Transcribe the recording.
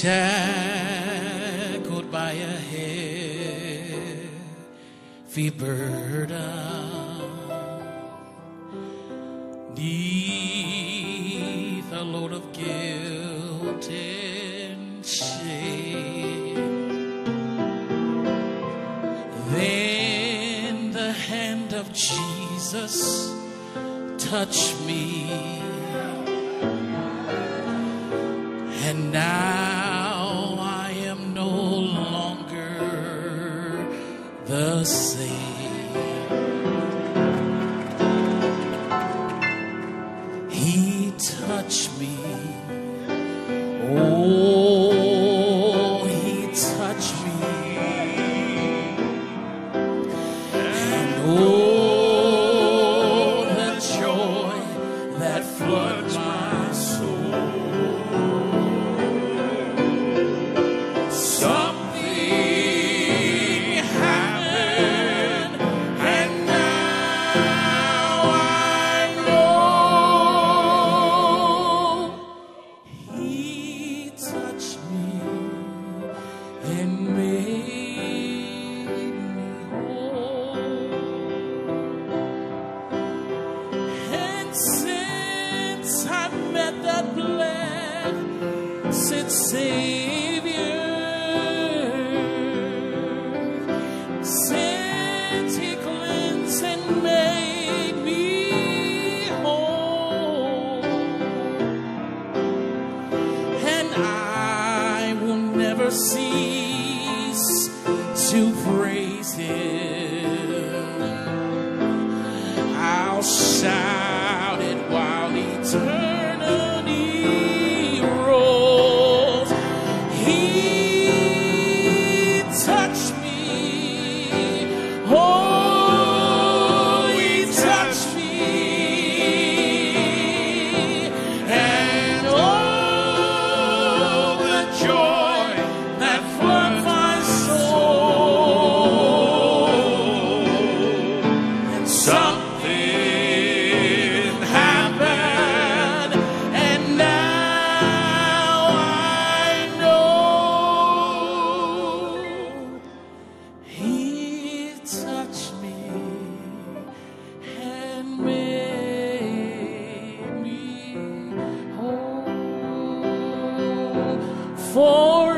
shackled by a heavy burden, neath a load of guilt and shame. Then the hand of Jesus touched me, and now I am no longer the same. He touched me. Oh, he touched me. And oh, the joy that floods my soul. Something happened, and now I know he touched me and made me whole. And since I met that blessed Savior, since he cleansed and made me whole, and I will never cease to praise him. I'll shout it while eternity rolls. He touched me. Oh, he touched me. And oh, the joy that floods my soul. And something happened, and now I know he touched me and made me whole. For